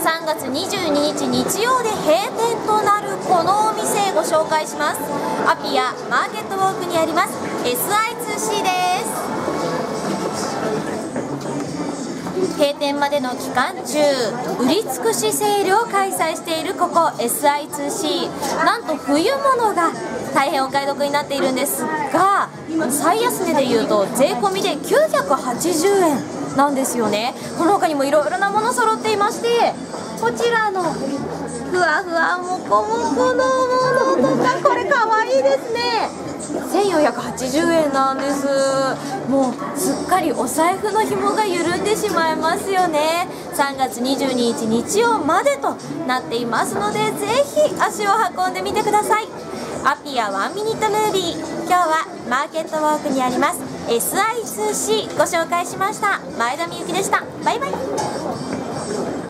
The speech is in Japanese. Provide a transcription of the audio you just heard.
3月22日日曜で閉店となるこのお店ご紹介します。アピアマーケットウォークにあります SI2C です。閉店までの期間中、売り尽くしセールを開催しているここ SI2C、 なんと冬物が大変お買い得になっているんですが、最安値でいうと税込みで980円なんですよね。この他にもいろいろなもの揃っていまして、こちらのふわふわもこもこのものとか、これかわいいですね。1480円なんです。もうすっかりお財布の紐が緩んでしまいますよね。3月22日日曜までとなっていますので、ぜひ足を運んでみてください。アピアワンミニットムービー、今日はマーケットウォークにあります SI2C ご紹介しました。前田美幸でした。バイバイ。